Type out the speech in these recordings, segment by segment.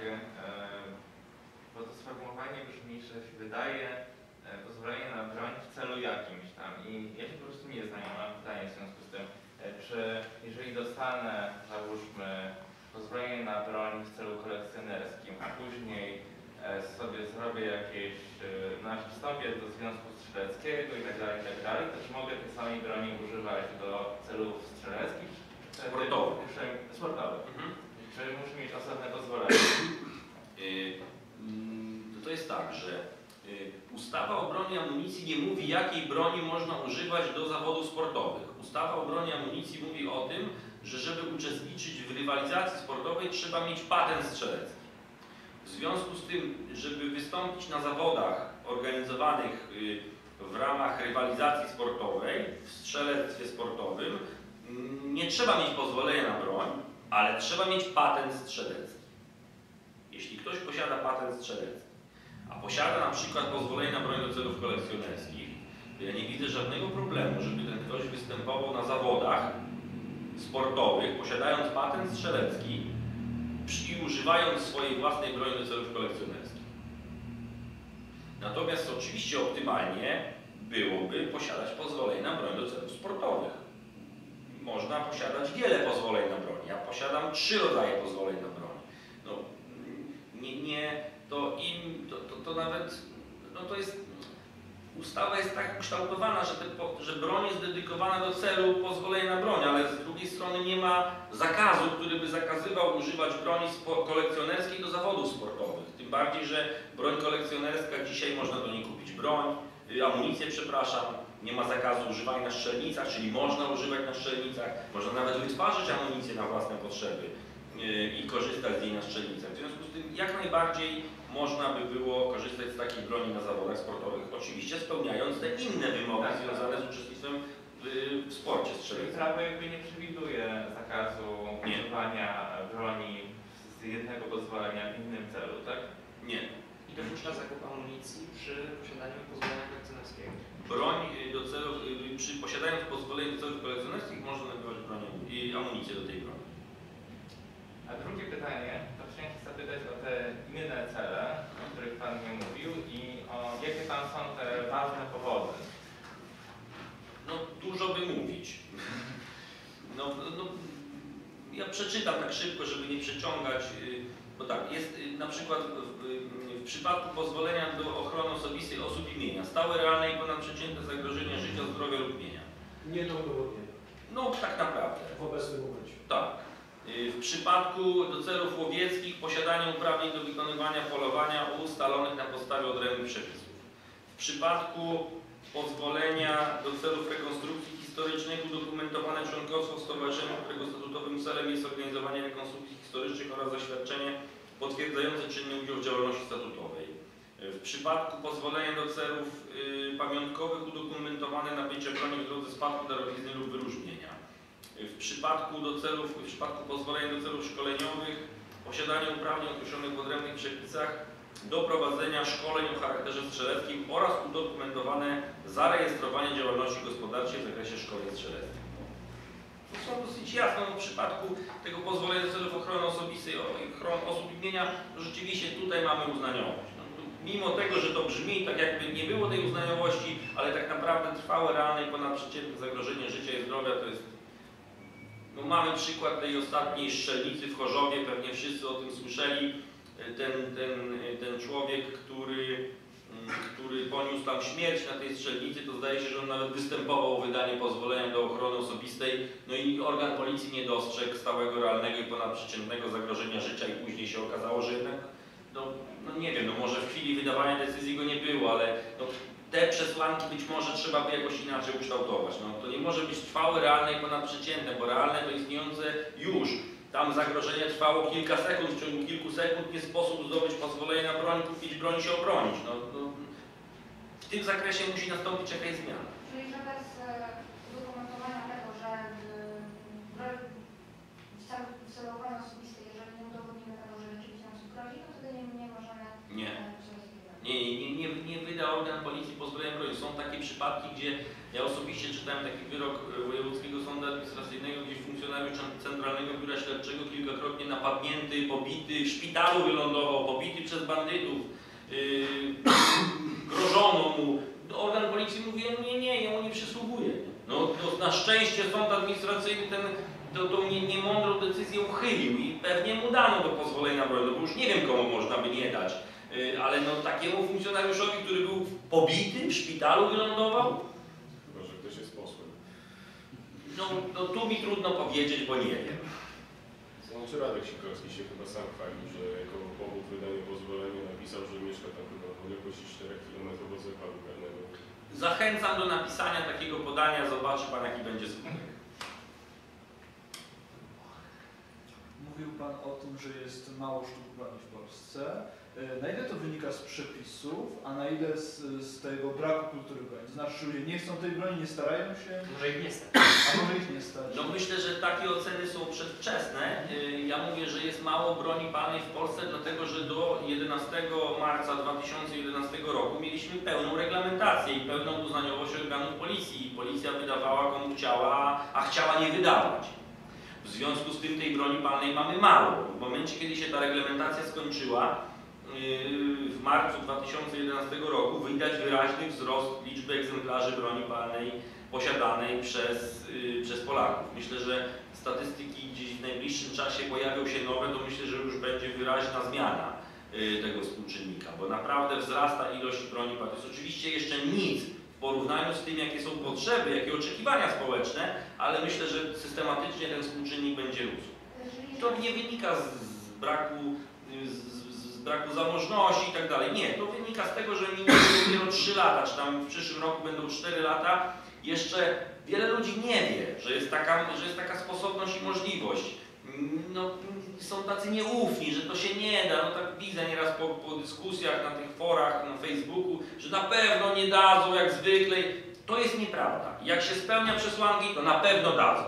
bo to sformułowanie brzmi, że się wydaje pozwolenie na broń w celu jakimś tam. I ja się po prostu nie znam, mam pytanie w związku z tym, czy jeżeli dostanę, załóżmy, pozwolenie na broń w celu kolekcjonerskim, a później sobie zrobię jakieś, wstąpię do związku strzeleckiego i tak dalej, to czy mogę tej samej broni używać do celów strzeleckich? Sportowych. Czy muszę mieć osobne pozwolenie? To jest tak, że ustawa o broni i amunicji nie mówi, jakiej broni można używać do zawodów sportowych. Ustawa o broni i amunicji mówi o tym, że żeby uczestniczyć w rywalizacji sportowej, trzeba mieć patent strzelecki. W związku z tym, żeby wystąpić na zawodach organizowanych w ramach rywalizacji sportowej, w strzelectwie sportowym, nie trzeba mieć pozwolenia na broń, ale trzeba mieć patent strzelecki. Jeśli ktoś posiada patent strzelecki, a posiada na przykład pozwolenie na broń do celów kolekcjonerskich, to ja nie widzę żadnego problemu, żeby ten ktoś występował na zawodach sportowych, posiadając patent strzelecki i używając swojej własnej broni do celów kolekcjonerskich. Natomiast oczywiście optymalnie byłoby posiadać pozwolenie na broń do celów sportowych. Można posiadać wiele pozwoleń na broń. Ja posiadam 3 rodzaje pozwoleń na broń. No, to nawet, to jest, ustawa jest tak ukształtowana, że broń jest dedykowana do celu pozwolenia na broń, ale z drugiej strony nie ma zakazu, który by zakazywał używać broni kolekcjonerskiej do zawodów sportowych. Tym bardziej, że broń kolekcjonerska dzisiaj można do niej kupić amunicję, przepraszam, nie ma zakazu używania na strzelnicach, czyli można używać na strzelnicach, można nawet wytwarzać amunicję na własne potrzeby i korzystać z niej na strzelnicach. W związku z tym jak najbardziej można by było korzystać z takiej broni na zawodach sportowych, oczywiście spełniając te inne wymogi związane z uczestnictwem w sporcie strzeleckim. Prawo jakby nie przewiduje zakazu używania broni z jednego pozwolenia w innym celu, tak? Nie. I dopuszcza zakup amunicji przy posiadaniu pozwolenia kolekcjonerskiego. Broń do celów, posiadając pozwolenie do celów kolekcjonerskich, można nabywać broń i amunicję do tej broni. A drugie pytanie, to chciałem się zapytać o te inne cele, o których Pan nie mówił i o jakie tam są te ważne powody. No dużo by mówić. Ja przeczytam tak szybko, żeby nie przeciągać, bo tak, jest na przykład w przypadku pozwolenia do ochrony osobistej osób i mienia, stałe, realne i ponadprzeciętne zagrożenie życia, zdrowia lub mienia. Nie do udowodnienia. No tak naprawdę. W obecnym momencie. Tak. W przypadku do celów łowieckich posiadanie uprawnień do wykonywania polowania ustalonych na podstawie odrębnych przepisów. W przypadku pozwolenia do celów rekonstrukcji historycznej udokumentowane członkostwo w stowarzyszeniu, którego statutowym celem jest organizowanie rekonstrukcji historycznych oraz zaświadczenie potwierdzające czynny udział w działalności statutowej. W przypadku pozwolenia do celów pamiątkowych udokumentowane nabycie broni w drodze spadku, darowizny lub wyróżnienia. W przypadku pozwolenia do celów szkoleniowych posiadanie uprawnień określonych w odrębnych przepisach do prowadzenia szkoleń o charakterze strzeleckim oraz udokumentowane zarejestrowanie działalności gospodarczej w zakresie szkoleń strzeleckich. To są dosyć jasne. W przypadku tego pozwolenia do celów ochrony osobistej, ochrony osób i mienia, rzeczywiście tutaj mamy uznaniowość. Mimo tego, że to brzmi tak jakby nie było tej uznaniowości, ale tak naprawdę trwałe, realne i ponadprzeciętne zagrożenie życia i zdrowia to jest... mamy przykład tej ostatniej strzelnicy w Chorzowie, pewnie wszyscy o tym słyszeli. Ten człowiek, który poniósł tam śmierć na tej strzelnicy, to zdaje się, że on nawet występował o wydanie pozwolenia do ochrony osobistej, no i organ policji nie dostrzegł stałego, realnego i ponadprzeciętnego zagrożenia życia i później się okazało, że jednak, nie wiem, może w chwili wydawania decyzji go nie było, ale te przesłanki być może trzeba by jakoś inaczej ukształtować. To nie może być trwałe, realne i ponadprzeciętne, bo realne to istniejące już. Tam zagrożenie trwało kilka sekund, w ciągu kilku sekund nie sposób zdobyć pozwolenia na broń, kupić broń i się obronić. W tym zakresie musi nastąpić jakaś zmiana. Czyli że bez udokumentowania tego, że w celu ochrony osobistej, jeżeli nie udowodnimy tego, że rzeczywiście nam się grozi, to wtedy nie możemy... Nie wydał organ policji pozwolenia broni. Są takie przypadki, gdzie ja osobiście czytałem taki wyrok Wojewódzkiego Sądu Administracyjnego, gdzie funkcjonariusz Centralnego Biura Śledczego kilkakrotnie napadnięty, pobity, w szpitalu wylądował, pobity przez bandytów, grożono mu. Organ policji mówi, nie, jemu nie przysługuje. No to na szczęście sąd administracyjny tą niemądrą decyzję uchylił i pewnie mu dano to pozwolenie na broń, no bo już nie wiem, komu można by nie dać, ale no takiemu funkcjonariuszowi, który był pobity, w szpitalu wylądował, Chyba, że ktoś jest posłem. no tu mi trudno powiedzieć, bo nie wiem. Czy Radek Sikorski się chyba sam chwali, że jako powód wydania pozwolenia napisał, że mieszka tam chyba w odległości 4 km od zakładu karnego. Zachęcam do napisania takiego podania, zobaczy Pan, jaki będzie skutek. Mówił Pan o tym, że jest mało sztuk broni w Polsce. Na ile to wynika z przepisów, a na ile z tego braku kultury broni? To znaczy, że ludzie nie chcą tej broni, nie starają się, Może ich nie stać. a może ich nie stać? No myślę, że takie oceny są przedwczesne. Ja mówię, że jest mało broni palnej w Polsce, dlatego że do 11 marca 2011 roku mieliśmy pełną reglamentację i pełną uznaniowość organów policji. Policja wydawała komu chciała, a chciała nie wydawać. W związku z tym tej broni palnej mamy mało. W momencie, kiedy się ta reglamentacja skończyła, w marcu 2011 roku widać wyraźny wzrost liczby egzemplarzy broni palnej posiadanej przez Polaków. Myślę, że statystyki gdzieś w najbliższym czasie pojawią się nowe, to myślę, że już będzie wyraźna zmiana tego współczynnika, bo naprawdę wzrasta ilość broni palnej. To jest oczywiście jeszcze nic w porównaniu z tym, jakie są potrzeby, jakie oczekiwania społeczne, ale myślę, że systematycznie ten współczynnik będzie rósł. To nie wynika z braku zamożności i tak dalej. Nie, to wynika z tego, że minęły dopiero 3 lata, czy tam w przyszłym roku będą 4 lata. Jeszcze wiele ludzi nie wie, że jest taka sposobność i możliwość. No, są tacy nieufni, że to się nie da. No tak widzę nieraz po dyskusjach na tych forach, na Facebooku, że na pewno nie dadzą jak zwykle. To jest nieprawda. Jak się spełnia przesłanki, to na pewno dadzą.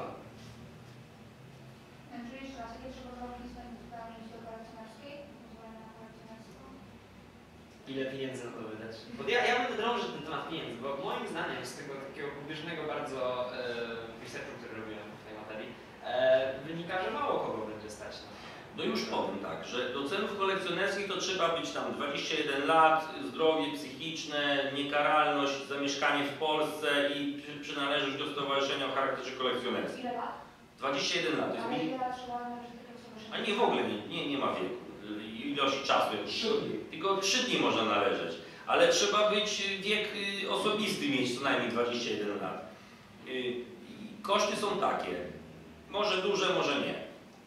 Czyli jeszcze raz, jakie trzeba zrobić z misją kolekcjonerskiej? Pozwolenia na kolekcjonerstwo? Ile pieniędzy na to wydać? Bo ja będę drążyć ten temat pieniędzy, bo moim zdaniem z tego takiego pobieżnego bardzo researchu, który robiłem w tej materii, wynika, że mało kogo będzie stać na to. No już powiem tak, że do celów kolekcjonerskich to trzeba być tam 21 lat, zdrowie psychiczne, niekaralność, zamieszkanie w Polsce i przynależność do stowarzyszenia o charakterze kolekcjonerskim. Ile lat? 21 lat. To jest Ale ile lat trzeba należeć do tego stowarzyszenia? A nie w ogóle nie ma wieku, ilości czasu. Tylko 3 dni można należeć. Ale trzeba być wiek osobisty mieć co najmniej 21 lat. Koszty są takie. Może duże, może nie.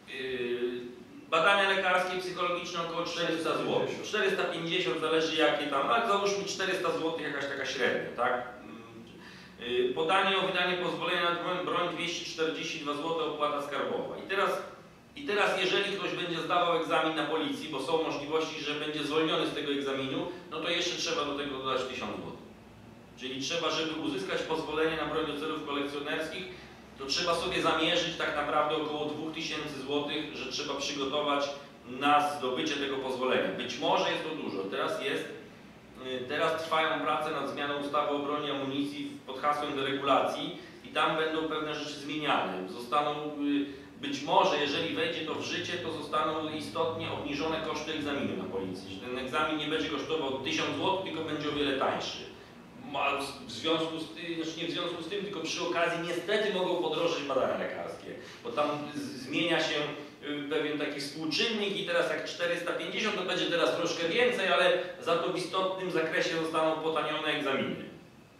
Badania lekarskie, psychologiczne około 400 zł. 450 zależy jakie tam, ale załóżmy 400 zł jakaś taka średnia, tak? Podanie o wydanie pozwolenia na broń 242 zł opłata skarbowa. I teraz jeżeli ktoś będzie zdawał egzamin na policji, bo są możliwości, że będzie zwolniony z tego egzaminu, no to jeszcze trzeba do tego dodać 1000 zł. Czyli trzeba, żeby uzyskać pozwolenie na broń do celów kolekcjonerskich, to trzeba sobie zamierzyć tak naprawdę około 2000 zł, że trzeba przygotować na zdobycie tego pozwolenia. Być może jest to dużo. Teraz trwają prace nad zmianą ustawy o broni i amunicji pod hasłem deregulacji i tam będą pewne rzeczy zmieniane. Być może, jeżeli wejdzie to w życie, to zostaną istotnie obniżone koszty egzaminu na policji. Że ten egzamin nie będzie kosztował 1000 zł, tylko będzie o wiele tańszy. W związku z tym, znaczy nie w związku z tym, tylko przy okazji niestety mogą podrożyć badania lekarskie, bo tam zmienia się pewien taki współczynnik i teraz jak 450 to będzie teraz troszkę więcej, ale za to w istotnym zakresie zostaną potanione egzaminy.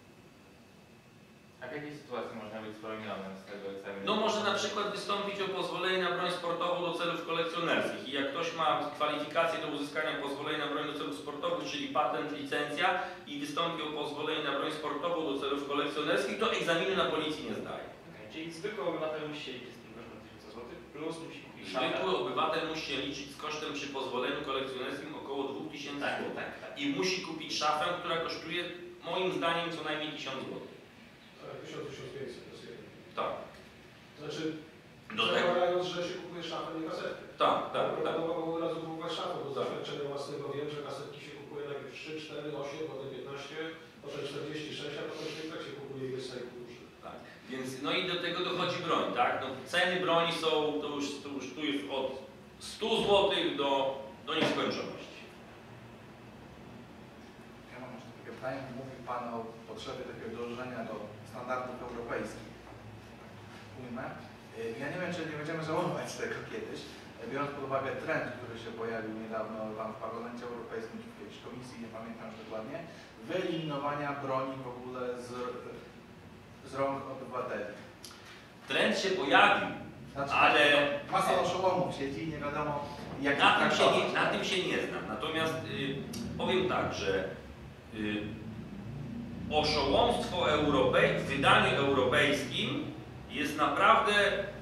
A w jakiej sytuacji można być zwolnionym z tego egzaminu? No może na przykład wystąpić o pozwolenie na broń sportową do celów kolekcjonerskich i jak ktoś ma kwalifikacje do uzyskania pozwolenia na broń do celów sportowych, czyli patent, licencja i wystąpi o pozwolenie na broń sportową do celów kolekcjonerskich, to egzaminu na policji nie zdaje. Okay, czyli zwykły obywatel musi się liczyć z tym kosztem 1000 zł, plus musi kupić szafę. Zwykły obywatel musi się liczyć z kosztem przy pozwoleniu kolekcjonerskim około 2000 Tak, zł. tak. I musi kupić szafę, która kosztuje moim zdaniem co najmniej 1000 zł. 1500 plus 1. Tak. To znaczy, Do tego. zakładając, że się kupuje szafę, nie kasetkę. Tak. Mogą od razu kupować szafę, bo z doświadczenia własnego wiem, że kasetki się kupuje najpierw 3, 4, 8, potem 15. i do tego dochodzi broń, tak? No, ceny broni są, to już tu jest od 100 zł do nieskończoności. Ja mam jeszcze takie pytanie. Mówił Pan o potrzebie takiego dążenia do standardów europejskich. Ujmę. Ja nie wiem, czy nie będziemy żałować tego kiedyś, biorąc pod uwagę trend, który się pojawił niedawno tam w Parlamencie Europejskim, czy w jakiejś komisji, nie pamiętam już dokładnie, wyeliminowania broni w ogóle z rąk obywateli. Trend się pojawił, Znaczy, ale masa oszołomów siedzi i nie wiadomo, jak na tym się nie znam. Natomiast powiem tak, że oszołomstwo w wydaniu europejskim jest naprawdę,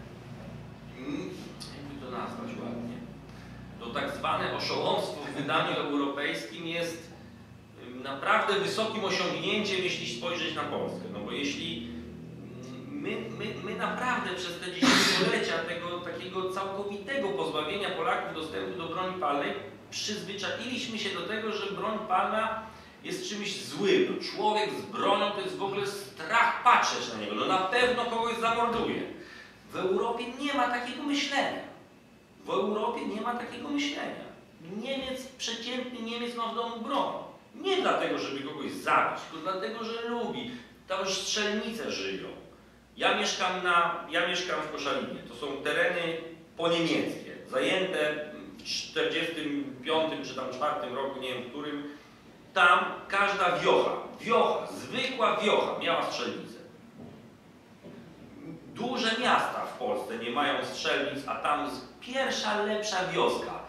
jakby to nazwać ładnie, to tak zwane oszołomstwo w wydaniu europejskim jest naprawdę wysokim osiągnięciem, jeśli spojrzeć na Polskę. No bo jeśli my naprawdę przez te dziesięciolecia tego takiego całkowitego pozbawienia Polaków dostępu do broni palnej przyzwyczailiśmy się do tego, że broń palna jest czymś złym. No, człowiek z bronią to jest w ogóle strach patrzeć na niego. No na pewno kogoś zamorduje. W Europie nie ma takiego myślenia. W Europie nie ma takiego myślenia. Przeciętny Niemiec ma w domu broń. Nie dlatego, żeby kogoś zabić, tylko dlatego, że lubi. Tam już strzelnice żyją. Ja mieszkam w Koszalinie. To są tereny poniemieckie, zajęte w 1945 czy tam 4 roku, nie wiem w którym. Tam każda wiocha, zwykła wiocha miała strzelnicę. Duże miasta w Polsce nie mają strzelnic, a tam pierwsza, lepsza wioska.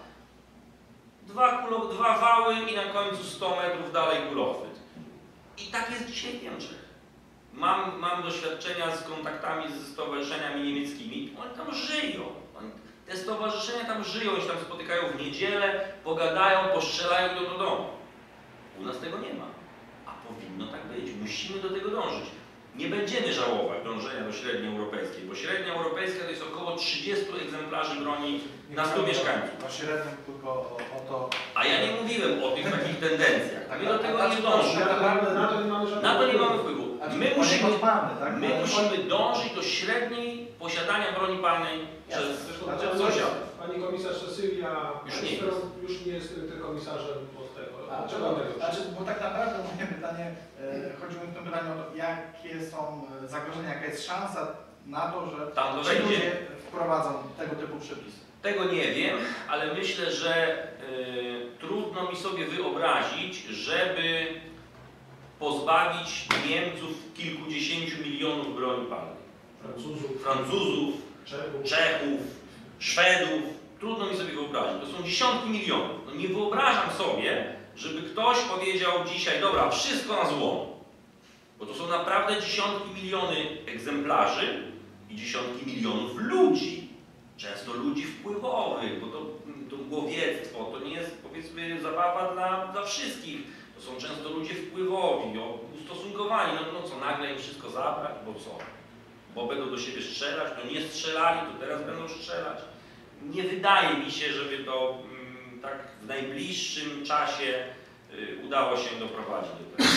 2 wały i na końcu 100 metrów dalej kulochwyt. I tak jest dzisiaj w Niemczech. Mam doświadczenia z kontaktami ze stowarzyszeniami niemieckimi. Oni tam żyją. Te stowarzyszenia tam żyją, oni się tam spotykają w niedzielę, pogadają, postrzelają i do domu. U nas tego nie ma. A powinno tak być. Musimy do tego dążyć. Nie będziemy żałować dążenia do średniej europejskiej, bo średnia europejska to jest około 30 egzemplarzy broni na 100 mieszkańców. O średnim tylko o to... A ja nie mówiłem o tych takich tendencjach. My do tego nie dążymy. Na to nie mamy wpływu. My musimy tak? dążyć do średniej posiadania broni palnej przez sąsiadów. Pani komisarz Cecylia Już nie jest tym komisarzem od tego. Bo tak naprawdę moje pytanie, chodziło mi w tym pytaniu o to, jakie są zagrożenia, jaka jest szansa na to, że ci ludzie wprowadzą tego typu przepisy. Tego nie wiem, ale myślę, że trudno mi sobie wyobrazić, żeby pozbawić Niemców kilkudziesięciu milionów broni palnej. Francuzów, Czechów, Szwedów. Trudno mi sobie wyobrazić. To są dziesiątki milionów. No nie wyobrażam sobie, żeby ktoś powiedział dzisiaj, dobra, wszystko na złom. Bo to są naprawdę dziesiątki miliony egzemplarzy i dziesiątki milionów ludzi. Często ludzi wpływowych, bo to łowiectwo to nie jest, powiedzmy, zabawa dla wszystkich. To są często ludzie wpływowi, ustosunkowani. No co, nagle im wszystko zabrać? Bo co? Bo będą do siebie strzelać? No nie strzelali, to teraz będą strzelać. Nie wydaje mi się, żeby to tak w najbliższym czasie udało się doprowadzić do tego.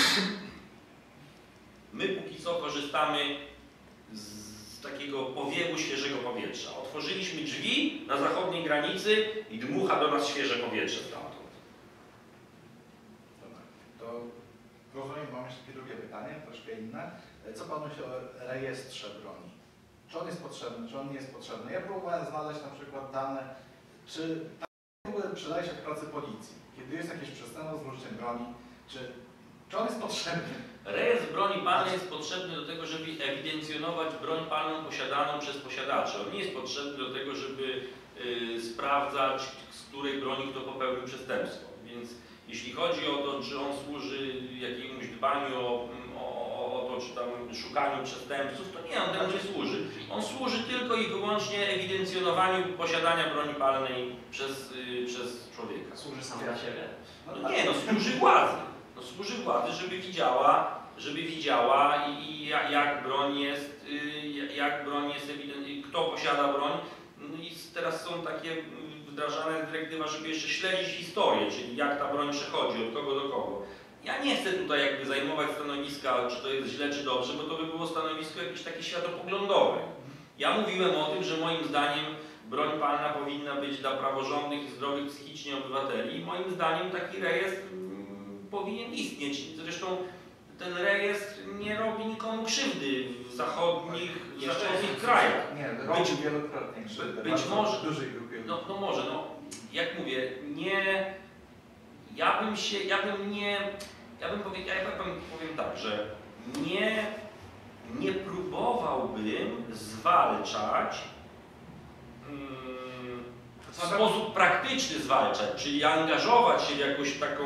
My póki co korzystamy z takiego powiewu świeżego powietrza. Otworzyliśmy drzwi na zachodniej granicy i dmucha do nas świeże powietrze stamtąd. Dobra, to rozumiem, mam jeszcze takie drugie pytanie, troszkę inne. Co Pan myśli o rejestrze broni? Czy on jest potrzebny, czy on nie jest potrzebny? Ja próbowałem znaleźć na przykład dane, czy w ogóle przydaje się w pracy policji, kiedy jest jakieś przestępstwo z użyciem broni, czy on jest potrzebny? Rejestr broni palnej jest potrzebny do tego, żeby ewidencjonować broń palną posiadaną przez posiadaczy. On nie jest potrzebny do tego, żeby sprawdzać, z której broni kto popełnił przestępstwo. Więc jeśli chodzi o to, czy on służy jakiemuś dbaniu o to, czy tam szukaniu przestępców, to nie, on temu nie służy. On służy tylko i wyłącznie ewidencjonowaniu posiadania broni palnej przez człowieka. Służy sam dla siebie? No nie, no służy władzy. No służy władzy, żeby widziała jak broń jest ewidentnie, kto posiada broń. No i teraz są takie wdrażane dyrektywa, żeby jeszcze śledzić historię, czyli jak ta broń przechodzi, od kogo do kogo. Ja nie chcę tutaj jakby zajmować stanowiska, czy to jest źle, czy dobrze, bo to by było stanowisko jakieś takie światopoglądowe. Ja mówiłem o tym, że moim zdaniem broń palna powinna być dla praworządnych i zdrowych psychicznie obywateli i moim zdaniem taki rejestr powinien istnieć. Zresztą ten rejestr nie robi nikomu krzywdy w zachodnich krajach. Nie, robi wielokrotnie krzywdę. Być może, dużej grupie. no może, jak mówię, powiem tak, że nie próbowałbym zwalczać w sposób praktyczny zwalczać, czyli angażować się w jakąś taką,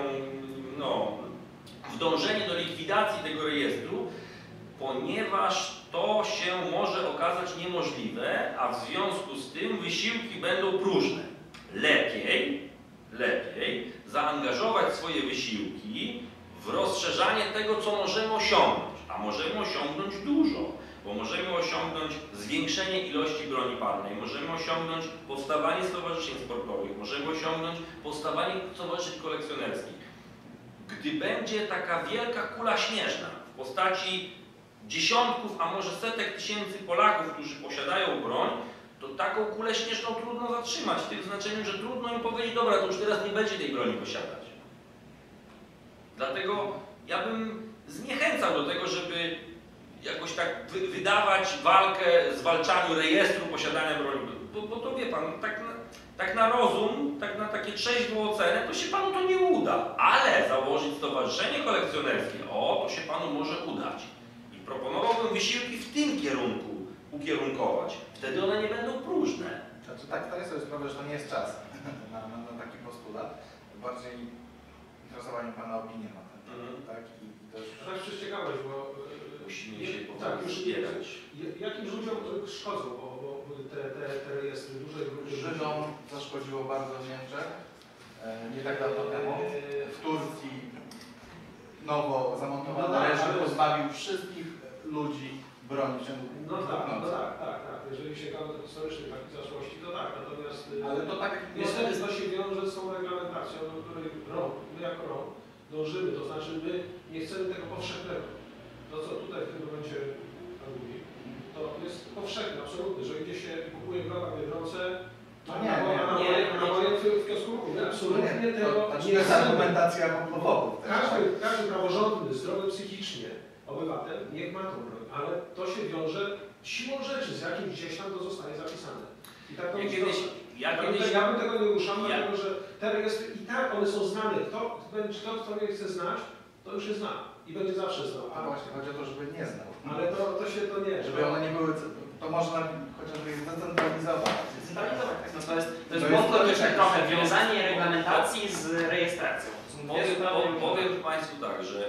w dążenie do likwidacji tego rejestru, ponieważ to się może okazać niemożliwe, a w związku z tym wysiłki będą próżne. Lepiej zaangażować swoje wysiłki w rozszerzanie tego, co możemy osiągnąć. A możemy osiągnąć dużo, bo możemy osiągnąć zwiększenie ilości broni palnej, możemy osiągnąć powstawanie stowarzyszeń sportowych, możemy osiągnąć powstawanie stowarzyszeń kolekcjonerskich. Gdy będzie taka wielka kula śnieżna w postaci dziesiątków, a może setek tysięcy Polaków, którzy posiadają broń, to taką kulę śnieżną trudno zatrzymać, w tym znaczeniu, że trudno im powiedzieć, dobra, to już teraz nie będzie tej broni posiadać. Dlatego ja bym zniechęcał do tego, żeby jakoś tak wydawać walkę zwalczaniu rejestru posiadania broni. Bo to wie pan, tak na rozum, tak na takie trzeźwą ocenę, to się panu to nie uda. Ale założyć stowarzyszenie kolekcjonerskie, to się panu może udać. I proponowałbym wysiłki w tym kierunku ukierunkować. Wtedy one nie będą próżne. Znaczy tak, zdaję sobie sprawę, że to nie jest czas na taki postulat. Bardziej interesowały mnie pana opinie na ten temat, tak? I też... Tak przez ciekawość, bo... Musimy się tak, już zbierać. Jakimś ludziom szkodzą, bo te rejestry dużej grupy... Żydom zaszkodziło bardzo w Niemczech, nie tak dawno temu. W Turcji nowo zamontowany reżim pozbawił wszystkich ludzi broni w ciągu tak. Jeżeli sięgamy do historycznej takiej zaszłości, to tak. Natomiast ale to tak niestety to się wiąże z tą reglamentacją, do której my jako ROM dążymy. To znaczy my nie chcemy tego powszechnego. To co tutaj w tym momencie pan mówi, to jest powszechne, absolutnie, że gdzie się kupuje grona w Biedronce, a naboje w kiosku kupują. Absolutnie tego nie jest argumentacja powodów. Każdy praworządny, zdrowy psychicznie obywatel niech ma tą broń, ale to się wiąże siłą rzeczy, z jakim gdzieś tam to zostaje zapisane. I tak to ja bym tego nie ruszał, dlatego że te rejestry i tak one są znane. Kto je chce znać, to już je zna i będzie zawsze znał. A właśnie chodzi o to, żeby nie znał. Ale to nie. Żeby one nie były, to można chociażby je zdecentralizować. To jest błąd logiczny trochę, wiązanie reglamentacji z rejestracją. Powiem Państwu tak, że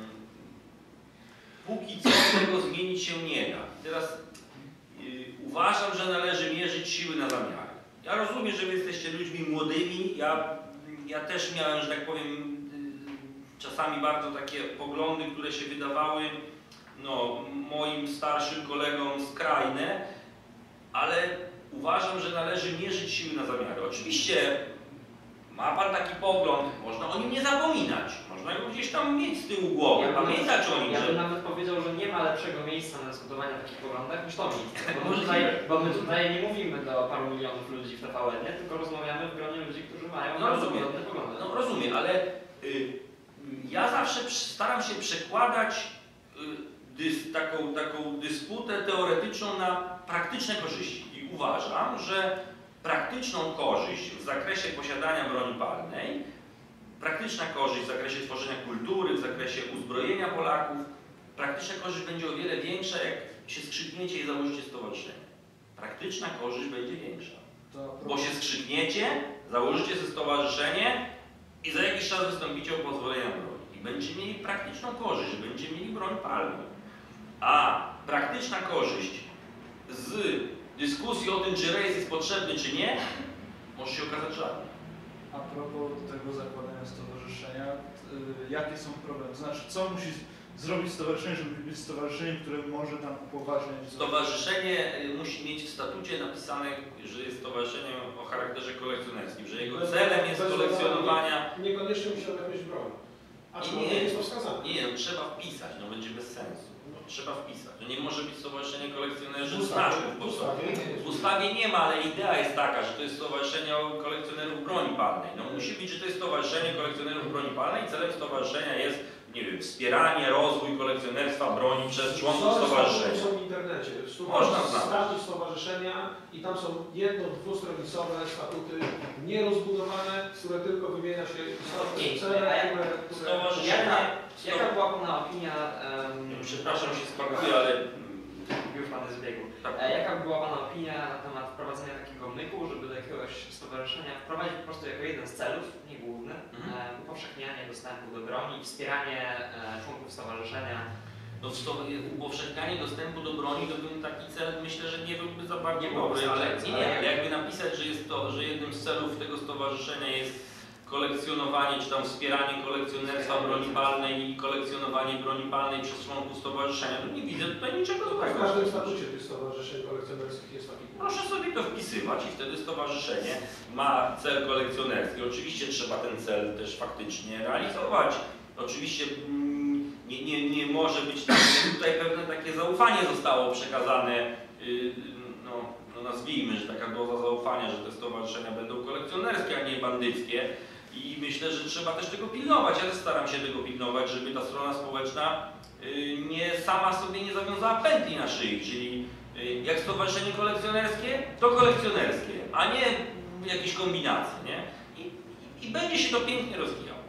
póki co tego zmienić się nie da. Teraz uważam, że należy mierzyć siły na zamiary. Ja rozumiem, że Wy jesteście ludźmi młodymi. Ja też miałem, że tak powiem, czasami bardzo takie poglądy, które się wydawały moim starszym kolegom skrajne, ale uważam, że należy mierzyć siły na zamiary. Oczywiście ma Pan taki pogląd, można o nim nie zapominać, można go gdzieś tam mieć z tyłu głowy, pamiętać o nim. Ja bym nawet powiedział, że nie ma lepszego miejsca na dyskutowanie o takich poglądach niż to miejsce. Bo my tutaj nie mówimy do paru milionów ludzi w TVN-ie, tylko rozmawiamy w gronie ludzi, którzy mają bardzo podobne poglądy. Rozumiem, ale ja zawsze staram się przekładać taką dysputę teoretyczną na praktyczne korzyści i uważam, że praktyczną korzyść w zakresie posiadania broni palnej, praktyczna korzyść w zakresie tworzenia kultury, w zakresie uzbrojenia Polaków, praktyczna korzyść będzie o wiele większa, jak się skrzykniecie i założycie stowarzyszenie. Praktyczna korzyść będzie większa. Bo się skrzykniecie, założycie sobie stowarzyszenie i za jakiś czas wystąpicie o pozwolenie na broń. I będziecie mieli praktyczną korzyść, że będziecie mieli broń palną. A praktyczna korzyść z dyskusji o tym, czy rejestr jest potrzebny, czy nie, może się okazać żadna. A propos tego zakładania stowarzyszenia, jakie są problemy? Znaczy, co musi zrobić stowarzyszenie, żeby być stowarzyszeniem, które może tam upoważniać? Stowarzyszenie musi mieć w statucie napisane, że jest stowarzyszeniem o charakterze kolekcjonerskim, że jego celem jest kolekcjonowania. Niekoniecznie musi mieć broń. aczkolwiek jest to wskazane. Nie, no trzeba wpisać, no będzie bez sensu. No, trzeba wpisać. No nie może być stowarzyszenie kolekcjonerzy W znaczków. ustawie W ustawie nie ma, ale idea jest taka, że to jest stowarzyszenie kolekcjonerów broni palnej. No musi być, że to jest stowarzyszenie kolekcjonerów broni palnej i celem stowarzyszenia jest, nie wiem, wspieranie, rozwój kolekcjonerstwa broni przez członków stowarzyszenia. Są w internecie. Można znaleźć. Statut stowarzyszenia i tam są jedno-dwustronicowe statuty nierozbudowane, które tylko wymienia się cele, Jaka była Pana opinia... Przepraszam, się spakuję, ale... Już Pan jest w biegu. Tak. Jaka była Pana opinia na temat wprowadzenia takiego myku, żeby do jakiegoś stowarzyszenia wprowadzić po prostu jako jeden z celów, nie główny, upowszechnianie dostępu do broni, wspieranie członków stowarzyszenia? No, upowszechnianie dostępu do broni to był taki cel, myślę, że nie byłby za bardzo Nie dobry, byłby, ale jakby napisać, że jest to, że jednym z celów tego stowarzyszenia jest kolekcjonowanie, czy tam wspieranie kolekcjonerstwa broni palnej i kolekcjonowanie broni palnej przez członków stowarzyszenia, to nie widzę tutaj niczego W złego. każdym statucie tych stowarzyszeń kolekcjonerskich jest taki punkt. Proszę sobie to wpisywać i wtedy stowarzyszenie ma cel kolekcjonerski. Oczywiście trzeba ten cel też faktycznie realizować. Oczywiście nie może być tak, że tutaj pewne takie zaufanie zostało przekazane, no nazwijmy, że taka doza zaufania, że te stowarzyszenia będą kolekcjonerskie, a nie bandyckie. I myślę, że trzeba też tego pilnować. Ja też staram się tego pilnować, żeby ta strona społeczna sama sobie nie zawiązała pętli na szyi, czyli jak stowarzyszenie kolekcjonerskie, to kolekcjonerskie, a nie jakieś kombinacje, nie? I będzie się to pięknie rozwijało.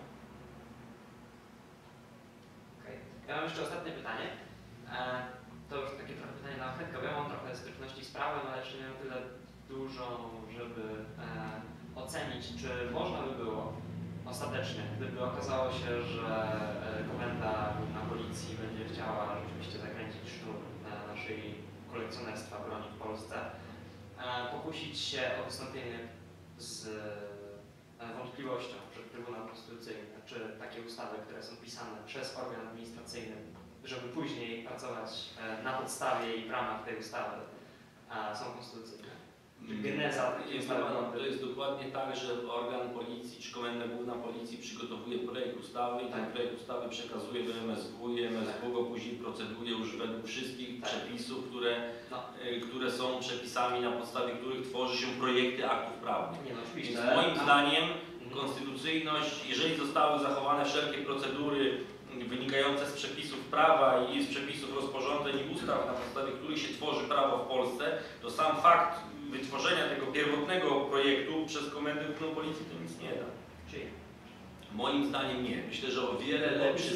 Okay. Ja mam jeszcze ostatnie pytanie. To już takie trochę pytanie na ochętkę, bo ja mam trochę styczności z prawem, ale jeszcze nie mam tyle dużo, żeby ocenić, czy można by było ostatecznie, gdyby okazało się, że Komenda Główna Policji będzie chciała rzeczywiście zakręcić sznur na szyi kolekcjonerstwa broni w Polsce, pokusić się o wystąpienie z wątpliwością przed Trybunał Konstytucyjny, czy takie ustawy, które są pisane przez organ administracyjny, żeby później pracować na podstawie i w ramach tej ustawy, są konstytucyjne. Geneza To jest dokładnie tak, że organ policji czy Komenda Główna Policji przygotowuje projekt ustawy i ten projekt ustawy przekazuje do MSW i MSW go później proceduje już według wszystkich przepisów, które są przepisami, na podstawie których tworzy się projekty aktów prawnych. Nie, no oczywiście. Więc moim zdaniem konstytucyjność, jeżeli zostały zachowane wszelkie procedury wynikające z przepisów prawa i z przepisów rozporządzeń i ustaw, na podstawie których się tworzy prawo w Polsce, to sam fakt wytworzenia tego pierwotnego projektu przez Komendę Główną Policji to nic nie da. Czyli? Moim zdaniem nie. Myślę, że o wiele lepszy,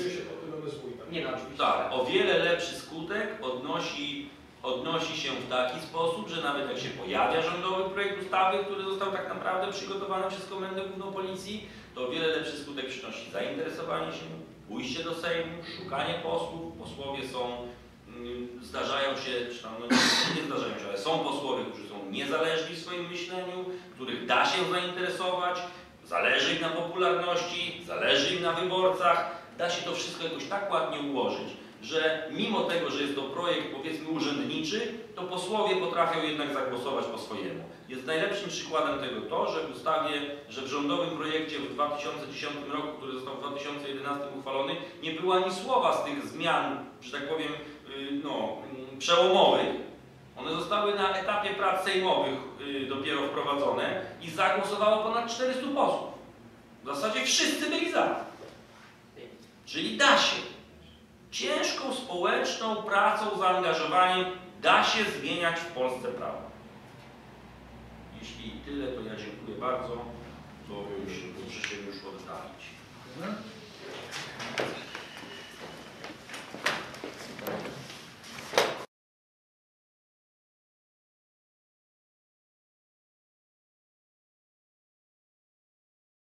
o wiele lepszy skutek odnosi się w taki sposób, że nawet jak się pojawia rządowy projekt ustawy, który został tak naprawdę przygotowany przez Komendę Główną Policji, to o wiele lepszy skutek przynosi zainteresowanie się, pójście do Sejmu, szukanie posłów. Posłowie zdarzają się, czy tam nie zdarzają się, ale są posłowie, którzy są niezależni w swoim myśleniu, których da się zainteresować, zależy im na popularności, zależy im na wyborcach, da się to wszystko jakoś tak ładnie ułożyć, że mimo tego, że jest to projekt powiedzmy urzędniczy, to posłowie potrafią jednak zagłosować po swojemu. Jest najlepszym przykładem tego to, że w rządowym projekcie w 2010 roku, który został w 2011 uchwalony, nie było ani słowa z tych zmian, że tak powiem, przełomowych. One zostały na etapie prac sejmowych dopiero wprowadzone i zagłosowało ponad 400 posłów. W zasadzie wszyscy byli za. Czyli da się. Ciężką społeczną pracą, zaangażowaniem da się zmieniać w Polsce prawo. Jeśli tyle, to ja dziękuję bardzo, bo muszę się już oddalić.